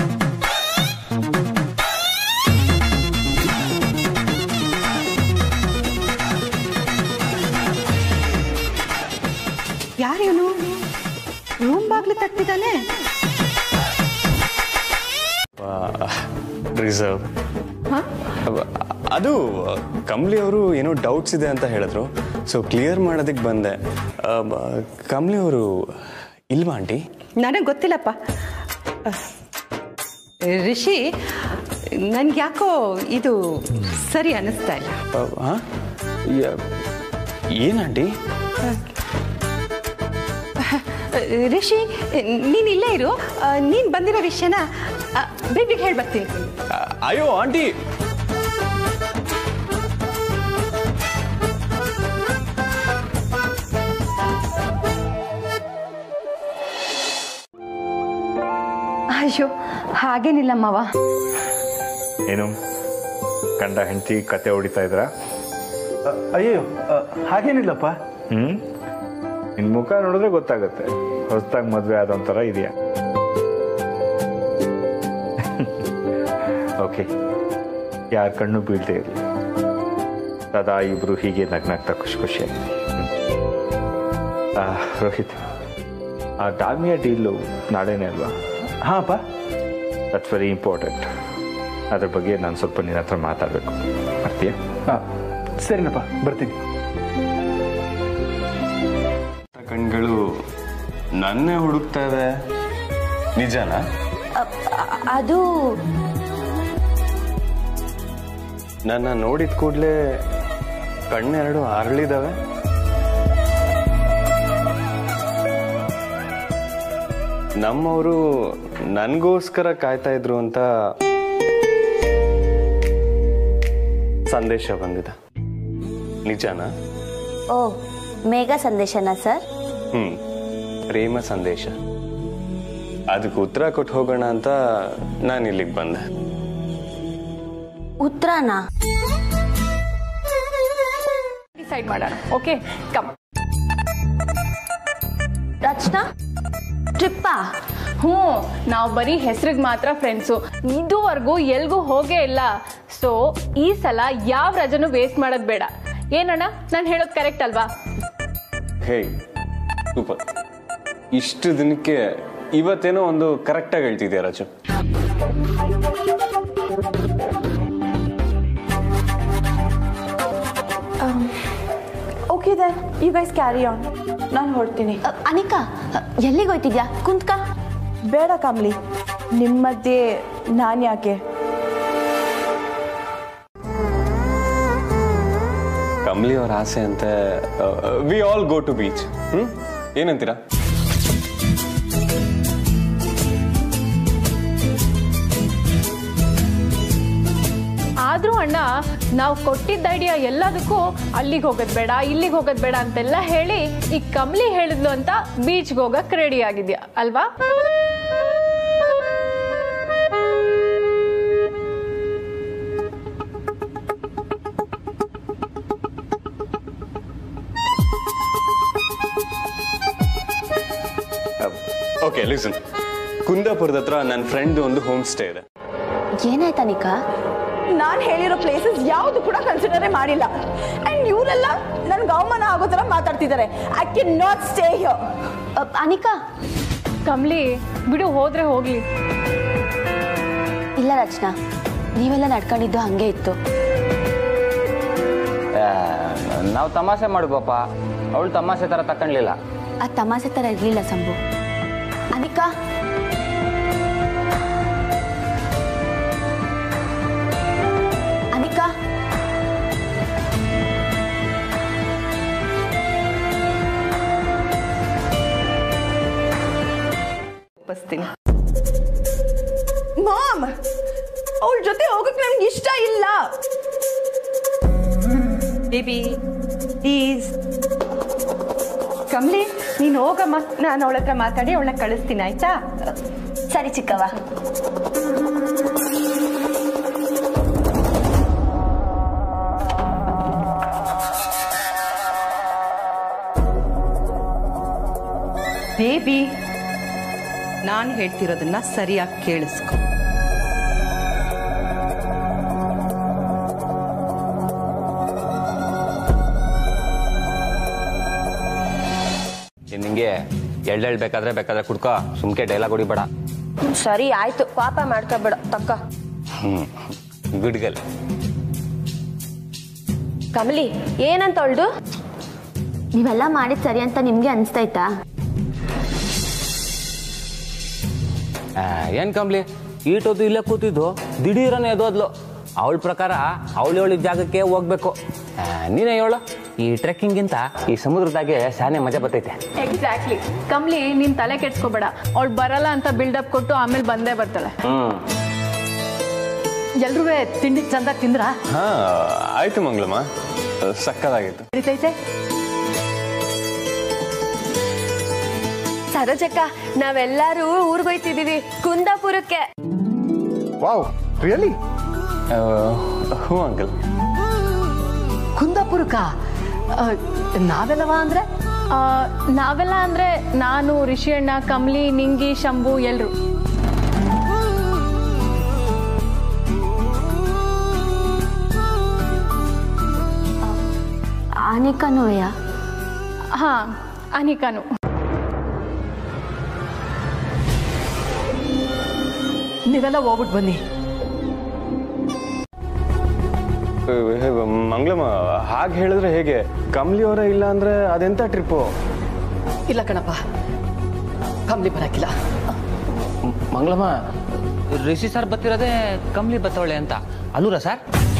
ಯಾರೇನು ರೂಮ್ ಬಾಗ್ಲು ತಟ್ಟಿದ್ದಾನೆ? ರಿಸರ್ವ್. ಅದು ಕಮಲಿ ಅವರು ಏನೋ ಡೌಟ್ಸ್ ಇದೆ ಅಂತ ಹೇಳಿದ್ರು, ಸೊ ಕ್ಲಿಯರ್ ಮಾಡೋದಕ್ಕೆ ಬಂದೆ. ಕಮಲಿ ಅವರು ಇಲ್ವಾ ಆಂಟಿ? ನನಗೆ ಗೊತ್ತಿಲ್ಲಪ್ಪ. ರಿಷಿ, ನನ್ಗೆ ಯಾಕೋ ಇದು ಸರಿ ಅನ್ನಿಸ್ತಾ ಇಲ್ಲ. ಏನಂಟಿ? ರಿಷಿ, ನೀನ್ ಇಲ್ಲೇ ಇರು. ನೀನ್ ಬಂದಿರೋ ವಿಷಯನ ಬೇಬಿಗೆ ಹೇಳಿ ಬರ್ತೀನಿ. ಅಯ್ಯೋ ಆಂಟಿ, ಅಯ್ಯೋ ಹಾಗೇನಿಲ್ಲ ಮಾವ. ಏನು ಗಂಡ ಹೆಂಡತಿ ಕತೆ ಹೊಡಿತಾ ಇದ್ರಾ? ಅಯ್ಯೋ ಹಾಗೇನಿಲ್ಲಪ್ಪ. ನಿನ್ ಮುಖ ನೋಡಿದ್ರೆ ಗೊತ್ತಾಗುತ್ತೆ ಹೊಸದಾಗಿ ಮದ್ವೆ ಆದೊಂಥರ ಇದೆಯಾ. ಓಕೆ, ಯಾರ ಕಣ್ಣು ಬೀಳ್ತೇ ಇರಲಿ, ಸದಾ ಇಬ್ರು ಹೀಗೆ ನಗ್ನಾಗ್ತಾ ಖುಷಿ ಖುಷಿಯಾಗಿ. ರೋಹಿತ್, ಆ ಡಾಲ್ಮಿಯಾ ಡೀಲು ನಾಳೆನೇ ಅಲ್ವಾ? ಹಾಂ ಅಪ್ಪ. That's very important. ಅದ್ರ ಬಗ್ಗೆ ನಾನು ಸ್ವಲ್ಪ ನಿನ್ನ ಹತ್ರ ಮಾತಾಡಬೇಕು. ಬರ್ತೀಯಾ? ಹಾಂ ಸರಿನಪ್ಪ, ಬರ್ತೀನಿ. ಕಣ್ಗಳು ನನ್ನೇ ಹುಡುಕ್ತಾ ಇದೆ, ನಿಜನಾ? ಅದು ನನ್ನ ನೋಡಿದ ಕೂಡಲೇ ಕಣ್ಣೆರಡು ಅರಳಿದಾವೆ. ನಮ್ಮವರು ನನಗೋಸ್ಕರ ಕಾಯ್ತಾ ಇದ್ರು ಅಂತ ಸಂದೇಶ ಬಂದಿದೆ, ನಿಜನಾ? ಓ, ಮೇಘ ಸಂದೇಶನಾ ಸರ್? ಪ್ರೇಮ ಸಂದೇಶ. ಅದಕ್ಕೆ ಉತ್ತರ ಕೊಟ್ಟು ಹೋಗೋಣ ಅಂತ ನಾನು ಇಲ್ಲಿಗೆ ಬಂದೆ. ಉತ್ತರನಾ? ಡಿಸೈಡ್ ಮಾಡೋಣ. Okay, come. ರಚನಾ, ಟ್ರಿಪ್ಪಾ? ನಾವು ಬರೀ ಹೆಸರಿಗೆ ಮಾತ್ರ ಫ್ರೆಂಡ್ಸು, ಇದುವರೆಗೂ ಎಲ್ಗೂ ಹೋಗೇ ಇಲ್ಲ. ಸೊ ಈ ಸಲ ಯಾವ ರಜೆನೂ ವೇಸ್ಟ್ ಮಾಡೋದು ಬೇಡ. ಏನಣ್ಣ, ನಾನು ಹೇಳೋದು ಕರೆಕ್ಟ್ ಅಲ್ವಾ? ಹೇ ಸೂಪರ್, ಇಷ್ಟು ದಿನಕ್ಕೆ ಇವತ್ತೇನೋ ಒಂದು ಕರೆಕ್ಟಾಗಿ ಹೇಳ್ತಿದ್ಯಾ Raju. Okay then you guys carry on. ನಾನು ಹೊರಡ್ತೀನಿ. ಅನಿಕಾ, ಎಲ್ಲಿಗೆ ಹೋಯ್ತಿದ್ಯಾ? ಕುಂತ್ಕ. ಬೇಡ ಕಮಲಿ, ನಿಮ್ಮ ಮಧ್ಯೆ ನಾನು ಯಾಕೆ? ಕಮಲಿ ಅವ್ರ ಆಸೆ ಅಂತೆ we all go to beach. ಏನಂತೀರಾ? ಆದ್ರೂ ಅಣ್ಣ, ನಾವು ಕೊಟ್ಟಿದ್ದ ಐಡಿಯಾ ಎಲ್ಲದಕ್ಕೂ ಅಲ್ಲಿಗೆ ಹೋಗೋದು ಬೇಡ, ಇಲ್ಲಿಗೆ ಹೋಗೋದು ಬೇಡ ಅಂತೆಲ್ಲ ಹೇಳಿ ಈ ಕಮಲಿ ಹೇಳಿದ್ಲು ಅಂತ ಬೀಚ್ಗೆ ಹೋಗಕ್ ರೆಡಿ ಆಗಿದ್ಯಾ ಅಲ್ವಾ? ಓಕೆ ಲಿಸನ್, ಕುಂದಾಪುರದ ಹತ್ರ ನನ್ನ ಫ್ರೆಂಡ್ ಒಂದು ಹೋಮ್ ಸ್ಟೇ ಇದೆ. ಏನಾಯ್ತು ಅನಿಕಾ? ನಾನು ಹೇಳಿರೋ ಪ್ಲೇಸಸ್ ಯಾವುದು ಕೂಡ ಕನ್ಸಿಡರೇ ಮಾಡಿಲ್ಲ. ಅಂಡ್ ಇವರೆಲ್ಲ ನನ್ಗೆ ಅವಮಾನ ಆಗೋ ಥರ ಮಾತಾಡ್ತಿದ್ದಾರೆ. I can not stay here. Anika, Kamali ಬಿಡು, ಹೋದ್ರೆ ಹೋಗ್ಲಿ. ಇಲ್ಲ ರಚನಾ, ನೀವೆಲ್ಲ ನಡ್ಕೊಂಡಿದ್ದು ಹಂಗೆ ಇತ್ತು. ನಾವು ತಮಾಷೆ ಮಾಡಿದ್ವಪ್ಪ, ಅವಳು ತಮಾಷೆ ಥರ ತಕೊಂಡ್ಲಿಲ್ಲ. ಆ ತಮಾಷೆ ಥರ ಇರಲಿಲ್ಲ ಸಂಭು. ಅನಿಕಾ, ಅನಿಕಾ, ಒಪ್ಪಿಸ್ತೀನಿ. ಮಾಮ್, ಅವಳ ಜೊತೆ ಹೋಗಕ್ಕೆ ನಮ್ಗೆ ಇಷ್ಟ ಇಲ್ಲ. Baby please. ಕಮಲಿ, ನೀನು ಹೋಗಮ್ಮ, ನಾನು ಅವಳ ಹತ್ರ ಮಾತಾಡಿ ಅವಳನ್ನ ಕಳಿಸ್ತೀನಿ, ಆಯ್ತಾ? ಸರಿ ಚಿಕ್ಕವ್ವ. ಬೇಬಿ, ನಾನು ಹೇಳ್ತಿರೋದನ್ನ ಸರಿಯಾಗಿ ಕೇಳಿಸ್ಕೊ. ನಿಂಗೆ ಎಳ್ಳೆಳ್ ಬೇಕಾದ್ರೆ ಕುಡ್ಕೋ, ಸುಮ್ಕೆ ಡೈಲಾಗ್ ಹೊಡಿಬೇಡ. ಸರಿ ಆಯ್ತು, ಪಾಪ ಮಾಡ್ಕೋಬೇಡ, ತಕ್ಕ. Good girl. ಕಮಲಿ, ಏನಂತ ಅವಳ್ದು? ನೀವೆಲ್ಲ ಮಾಡಿದ್ ಸರಿ ಅಂತ ನಿಮ್ಗೆ ಅನ್ಸ್ತೈತಾ? ಏನ್ ಕಮ್ಲಿ, ಈಟೊತ್ತು ಇಲ್ಲೇ ಕೂತಿದ್ದು ದಿಢೀರನೇ ಎದೋದ್ಲು. ಅವಳ ಪ್ರಕಾರ ಅವಳಿಗೆ ಜಾಗಕ್ಕೆ ಹೋಗ್ಬೇಕು. ನೀನೇ ಹೇಳು, ಈ ಟ್ರೆಕ್ಕಿಂಗಿಂತ ಈ ಸಮುದ್ರದಾಗೆ ಶಾನೆ ಮಜಾ ಬರ್ತೈತೆ. ಎಕ್ಸಾಕ್ಟ್ಲಿ. ಕಮ್ಲಿ, ನೀನ್ ತಲೆ ಕೆಡ್ಸ್ಕೋಬೇಡ. ಅವಳು ಬರಲ್ಲ ಅಂತ ಬಿಲ್ಡಪ್ ಕೊಟ್ಟು ಆಮೇಲೆ ಬಂದೇ ಬರ್ತಾಳೆ. ಎಲ್ರೂ ತಿಂಡಿ ಚಂದ ತಿಂದ್ರ? ಹಾ ಆಯ್ತು ಮಂಗಳಮ್ಮ, ಸಕ್ಕದಾಗಿತ್ತು. ಸರೋಜಕ್ಕ ನಾವೆಲ್ಲರೂ ಊರ್ಗೋಯ್ತಿದೀವಿ ಕುಂದಾಪುರಕ್ಕೆ. Wow, really? ಹ್ಞೂ ಅಂಕಲ್. ಕುಂದಾಪುರಕ್ಕ ನಾವೆಲ್ಲ ಅಂದ್ರೆ ನಾನು, ರಿಷಿ ಅಣ್ಣ, ಕಮಲಿ, ನಿಂಗಿ, ಶಂಭು ಎಲ್ರು. ಅನಿಕಾನುವೆಯಾ? ಹಾ, ಅನಿಕಾನು. ನೀವೆಲ್ಲ ಹೋಗ್ಬಿಟ್ಟು ಬನ್ನಿ. ಮಂಗಳಮ್ಮ, ಹಾಗೆ ಹೇಳಿದ್ರೆ ಹೇಗೆ? ಕಮಲಿ ಅವರ ಇಲ್ಲ ಅಂದ್ರೆ ಅದೆಂತ ಟ್ರಿಪ್ಪು? ಇಲ್ಲ ಕಣಪ್ಪ, ಕಮಲಿ ಬರಕಿಲ್ಲ. ಮಂಗಳಮ್ಮ, ರಿಷಿ ಸರ್ ಬತ್ತಿರೋದೇ ಕಮಲಿ ಬತ್ತವಳೆ ಅಂತ ಅಲ್ಲೂರ ಸರ್?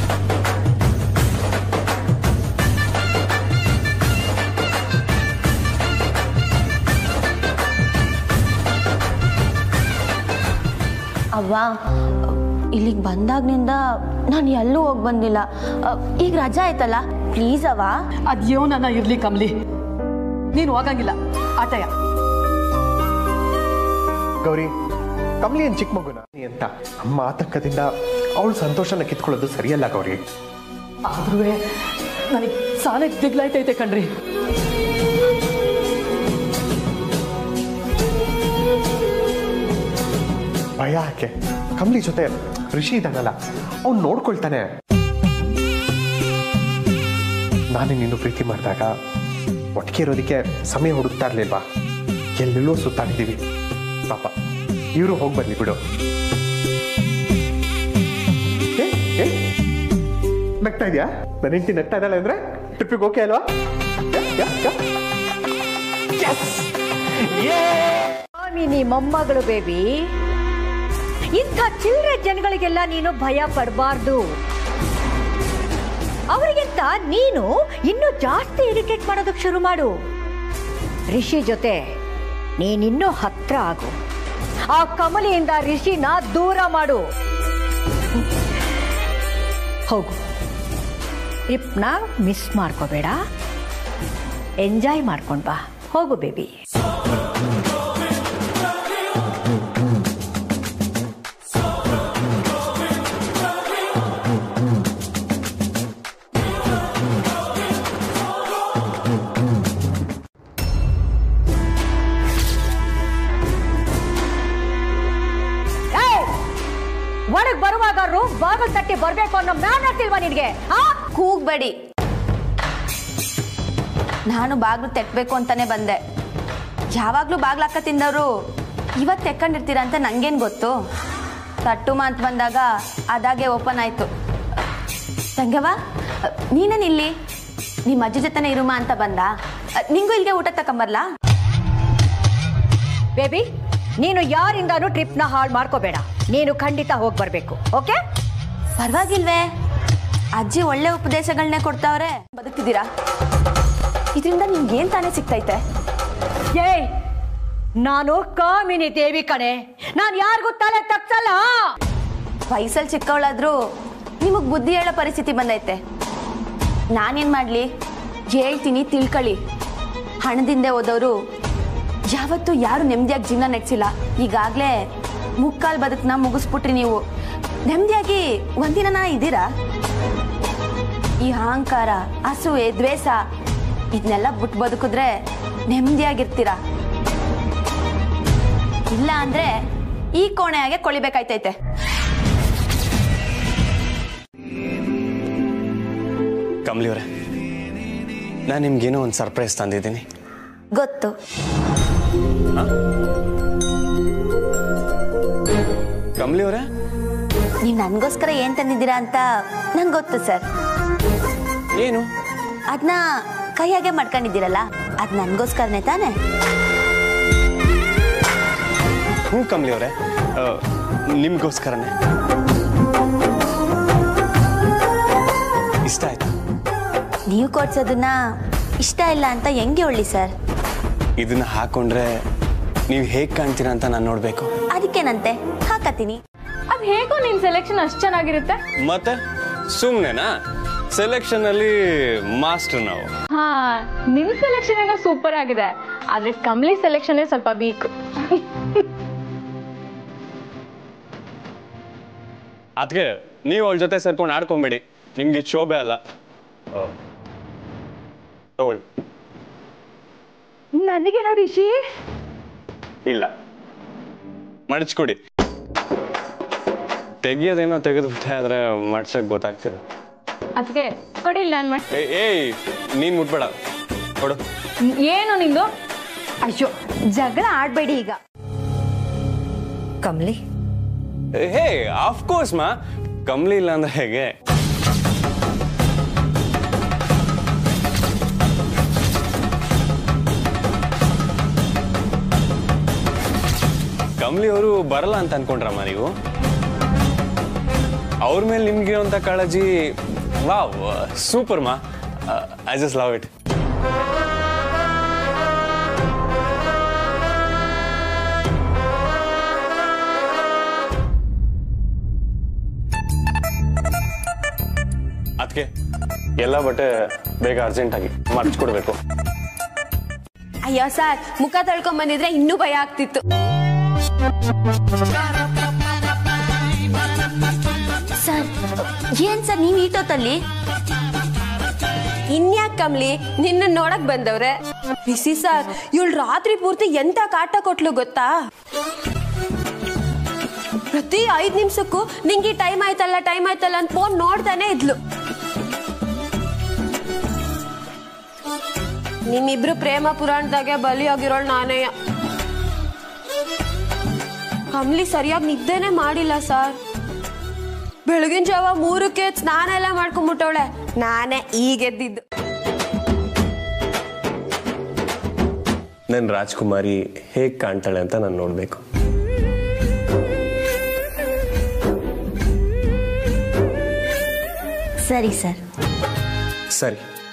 ಅವ್ವ, ಇಲ್ಲಿಗೆ ಬಂದಾಗ್ನಿಂದ ನಾನು ಎಲ್ಲೂ ಹೋಗಿ ಬಂದಿಲ್ಲ. ಈಗ ರಜಾ ಆಯ್ತಲ್ಲ, ಪ್ಲೀಸ್ ಅವ್ವ. ಅದ್ಯೋ ನನ್ನ ಇರ್ಲಿ ಕಮಲಿ, ನೀನು ಹೋಗಂಗಿಲ್ಲ. ಆಟಯ ಗೌರಿ, ಕಮಲಿ ಏನ್ ಚಿಕ್ಕ ಮಗುನ ಅಂತ ಅಮ್ಮ ಆತಂಕದಿಂದ ಅವಳ ಸಂತೋಷನ ಕಿತ್ಕೊಳ್ಳೋದು ಸರಿಯಲ್ಲ ಗೌರಿ. ಆದ್ರೂ ನನಗೆ ಸಾಲೆ ದಿಗ್ಲಾಯ್ತೈತೆ ಕಣ್ರಿ. ಭಯ ಯಾಕೆ? ಕಮಲಿ ಜೊತೆ ರಿಷಿ ಇದ್ದಾನಲ್ಲ, ಅವ್ನು ನೋಡ್ಕೊಳ್ತಾನೆ. ನಾನೇ ನೀನು ಪ್ರೀತಿ ಮಾಡಿದಾಗ ಒಟ್ಟಿಗೆ ಇರೋದಕ್ಕೆ ಸಮಯ ಹುಡುಕ್ತಾ ಇರ್ಲಿಲ್ವಾ? ಎಲ್ಲೆಲ್ಲೋ ಸುತ್ತಾಡಿದ್ದೀವಿ. ಪಾಪ ಇವರು ಹೋಗಿ ಬರ್ಲಿ ಬಿಡು. ನಗ್ತಾ ಇದೆಯಾ? ನನ್ನ ಹೆಂಡತಿ ನಗ್ತಾ ಇದ್ದಾಳೆ ಅಂದ್ರೆ ಟ್ರಿಪ್ಪಿಗೆ ಓಕೆ ಅಲ್ವಾ? ನೀ ಮೊಮ್ಮಗಳು ಬೇಬಿ. ಇಂಥ ಚಿಲ್ಲರೆ ಜನಗಳಿಗೆಲ್ಲ ನೀನು ಭಯ ಪಡಬಾರ್ದು. ಅವರಿಗಿಂತ ನೀನು ಇನ್ನೂ ಜಾಸ್ತಿ ಇರಿಟೇಟ್ ಮಾಡೋದಕ್ಕೆ ಶುರು ಮಾಡು. ರಿಷಿ ಜೊತೆ ನೀನಿನ್ನೂ ಹತ್ರ ಆಗು. ಆ ಕಮಲಿಯಿಂದ ರಿಷಿನ ದೂರ ಮಾಡು. ಹೋಗು, ಟ್ರಿಪ್ನ ಮಿಸ್ ಮಾಡ್ಕೋಬೇಡ. ಎಂಜಾಯ್ ಮಾಡ್ಕೊಂಡು ಬಾ. ಹೋಗು ಬೇಬಿ. ಒಳಗ್ ಬರುವಾಗ ರೂಮ್ ಬಾಗಿಲು ತಟ್ಟಿ ಬರ್ಬೇಕು ಅನ್ನೋ ಮ್ಯಾನರ್ಸಿಲ್ವಾ ನಿನ್ಗೆ? ಕೂಗ್ಬೇಡಿ. ನಾನು ಬಾಗ್ಲು ತೆಕ್ಬೇಕು ಅಂತಾನೆ ಬಂದೆ. ಯಾವಾಗ್ಲೂ ಬಾಗ್ಲಾಕ ತಿಂದವರು ಇವತ್ತು ತೆಕ್ಕೊಂಡಿರ್ತೀರ ಅಂತ ನಂಗೇನು ಗೊತ್ತು? ತಟ್ಟುಮ ಅಂತ ಬಂದಾಗ ಅದಾಗೆ ಓಪನ್ ಆಯ್ತು. ತಂಗವ್ವ, ನೀನೇನಿಲ್ಲಿ? ನಿಮ್ಮ ಅಜ್ಜಿ ಜೊತೆನೆ ಇರುಮ ಅಂತ ಬಂದ. ನಿಂಗೂ ಇಲ್ಲಿಗೆ ಊಟ ತಕೊಂಬರ್ಲಾ? ಬೇಬಿ, ನೀನು ಯಾರಿಂದಾನು ಟ್ರಿಪ್ನ ಹಾಳು ಮಾಡ್ಕೋಬೇಡ. ನೀನು ಖಂಡಿತ ಹೋಗಿ ಬರ್ಬೇಕು. ಓಕೆ? ಪರವಾಗಿಲ್ವೇ? ಅಜ್ಜಿ ಒಳ್ಳೆ ಉಪದೇಶಗಳನ್ನೇ ಕೊಡ್ತಾವ್ರೆ. ಬದುಕ್ತಿದ್ದೀರಾ? ಇದರಿಂದ ನಿಮ್ಗೇನ್ ತಾನೇ ಸಿಗ್ತೈತೆ? ಏಯ್, ನಾನು ಕಾಮಿನಿ ದೇವಿ ಕಣೆ. ನಾನು ಯಾರಿಗೂ ತಲೆ ತಗ್ಸಲ್ಲ. ವಯಸ್ಸಲ್ಲಿ ಚಿಕ್ಕವಳಾದ್ರೂ ನಿಮಗ್ ಬುದ್ಧಿ ಹೇಳೋ ಪರಿಸ್ಥಿತಿ ಬಂದೈತೆ. ನಾನೇನ್ ಮಾಡ್ಲಿ? ಹೇಳ್ತೀನಿ, ತಿಳ್ಕೊಳ್ಳಿ. ಹಣದಿಂದೆ ಹೋದವರು ಯಾವತ್ತೂ ಯಾರು ನೆಮ್ಮದಿಯಾಗಿ ಜೀವನ ನಡೆಸಿಲ್ಲ. ಈಗಾಗಲೇ ಮುಕ್ಕಾಲ್ ಬದುಕನ್ನ ಮುಗಿಸ್ಬಿಟ್ರಿ ನೀವು. ನೆಮ್ಮದಿಯಾಗಿ ಒಂದಿನ ಇದ್ದೀರಾ? ಈ ಅಹಂಕಾರ, ಅಸೂಯೆ, ದ್ವೇಷ ಇದನ್ನೆಲ್ಲ ಬಿಟ್ಟು ಬದುಕಿದ್ರೆ ನೆಮ್ಮದಿಯಾಗಿರ್ತೀರ. ಇಲ್ಲ ಅಂದ್ರೆ ಈ ಕೋಣೆಯಾಗೆ ಕೊಳಿಬೇಕಾಯ್ತೈತೆ. ಕಮಲಿ ಅವರೇ, ನಾನು ನಿಮ್ಗೇನೋ ಒಂದು ಸರ್ಪ್ರೈಸ್ ತಂದಿದ್ದೀನಿ. ಗೊತ್ತು. ಕಮಲಿ ಅವರೇ, ನೀವು ನನಗೋಸ್ಕರ ಏನ್ ತಂದಿದ್ದೀರಾ ಅಂತ ನಂಗೆ ಗೊತ್ತು ಸರ್. ಏನು? ಅದನ್ನ ಕೈಯಾಗೆ ಮಾಡ್ಕೊಂಡಿದ್ದೀರಲ್ಲ, ಅದು ನನಗೋಸ್ಕರನೇ ತಾನೆ? ಹ್ಞೂ ಕಮಲಿ ಅವರೇ, ನಿಮ್ಗೋಸ್ಕರನೇ. ಇಷ್ಟ ಆಯ್ತಾ? ನೀವು ಕೊಡ್ಸೋದನ್ನ ಇಷ್ಟ ಇಲ್ಲ ಅಂತ ಹೆಂಗೆ ಹೇಳಿ ಸರ್? ಇದನ್ನ ಹಾಕೊಂಡ್ರೆ ನೀವು ಹೇಗೆ ಕಾಣ್ತೀರಾ ಅಂತ ನಾನು ನೋಡ್ಬೇಕು. ಅದಕ್ಕೇನಂತೆ, ಹಾಕತ್ತೀನಿ. ಅದ್ ಹೇಗೋ ನಿನ್ ಸೆಲೆಕ್ಷನ್ ಅಷ್ಟು ಚೆನ್ನಾಗಿರುತ್ತೆ. ಮತ್ತೆ ಸುಮ್ನೆನಾ? ಸೆಲೆಕ್ಷನ್ ಅಲ್ಲಿ ಮಾಸ್ಟರ್ ನಾವು. ಹಾ, ನಿನ್ ಸೆಲೆಕ್ಷನ್ ಏನೋ ಸೂಪರ್ ಆಗಿದೆ. ಆದ್ರೆ ಕಮ್ಲಿ ಸೆಲೆಕ್ಷನ್ ಸ್ವಲ್ಪ ವೀಕ್. ಅದಕ್ಕೆ ನೀವು ಅವಳ ಜೊತೆ ಸೇರ್ಕೊಂಡು ಆಡ್ಕೊಂಬೇಡಿ, ನಿಮ್ಗೆ ಶೋಭೆ ಅಲ್ಲ. ತಗೊಳ್ಳಿ. ನನಗೇನೋ ರಿಷಿ? ಇಲ್ಲ, ಮಡಚ್ಕೊಡಿ. ತೆಗಿಯೋದೇನೋ ತೆಗೆದುಬಿಟ್ಟೆ, ಆದ್ರೆ ಮಡ್ಸಕ್ ಗೊತ್ತಾಗ್ತಿರ. ಅದಕ್ಕೆ ಕೊಡಿಲ್ಲ ನಾನು ಮಾಡಿ. ಏಯ್ ನೀನ್ ಮುಟ್ಬೇಡ, ಕೊಡು. ಏನು ನಿಂದು? ಅಯ್ಯೋ ಜಗಳ ಆಡ್ಬೇಡಿ ಈಗ. ಕಮ್ಲಿ ಹೇ ಆಫ್ ಕೋರ್ಸ್ ಮಾ, ಕಮ್ಲಿ ಇಲ್ಲ ಅಂದ್ರೆ ಹೇಗೆ? ಕಮ್ಲಿ ಅವರು ಬರಲ್ಲ ಅಂತ ಅನ್ಕೊಂಡ್ರಮ್ಮ ನೀವು? ಅವ್ರ ಮೇಲೆ ನಿಮ್ಗಿರೋಂಥ ಕಾಳಜಿ, ವಾವ್ ಸೂಪರ್ ಮಾ, ಐ ಜಸ್ಟ್ ಲವ್ ಇಟ್. ಅದಕ್ಕೆ ಎಲ್ಲ ಬಟ್ಟೆ ಬೇಗ ಅರ್ಜೆಂಟಾಗಿ ಮರ್ಚ್ಕೊಡ್ಬೇಕು. ಅಯ್ಯೋ ಸರ್, ಮುಖ ತೊಳ್ಕೊಂಡ್ ಬಂದಿದ್ರೆ ಇನ್ನೂ ಭಯ ಆಗ್ತಿತ್ತು. ಸರ್ ಏನ್ ಸರ್ ನೀವ್ ಈಟೋತಲ್ಲಿ? ಇನ್ಯಾಕ್ ಕಮ್ಲಿ, ನಿನ್ನ ನೋಡಕ್ ಬಂದವ್ರೆ. ಬಿಸಿ ಸರ್, ಇವಳು ರಾತ್ರಿ ಪೂರ್ತಿ ಎಂತ ಕಾಟ ಕೊಟ್ಲು ಗೊತ್ತಾ? ಪ್ರತಿ 5 ನಿಮಿಷಕ್ಕೂ ನಿಂಗೆ ಟೈಮ್ ಆಯ್ತಲ್ಲ ಅಂತ ಫೋನ್ ನೋಡ್ತಾನೆ ಇದ್ಲು. ನಿಮ್ಮಿಬ್ರು ಪ್ರೇಮ ಪುರಾಣದಾಗೆ ಬಲಿಯಾಗಿರೋಳು ನಾನೇ. ಕಮ್ಲಿ ಸರಿಯಾಗಿ ನಿದ್ದೆನೆ ಮಾಡಿಲ್ಲ ಸರ್. ಬೆಳಗಿನ ಜಾವ 3ಕ್ಕೆ ಸ್ನಾನ ಎಲ್ಲ ಮಾಡ್ಕೊಂಡ್ಬಿಟ್ಟವಳೆ. ನಾನೇ ಈಗೆದ್ದಿದ್ದು. ನನ್ನ ರಾಜ್ಕುಮಾರಿ ಹೇಗ್ ಕಾಣ್ತಾಳೆ ಅಂತ ನಾನು ನೋಡ್ಬೇಕು. ಸರಿ ಸರ್. ಸರಿ.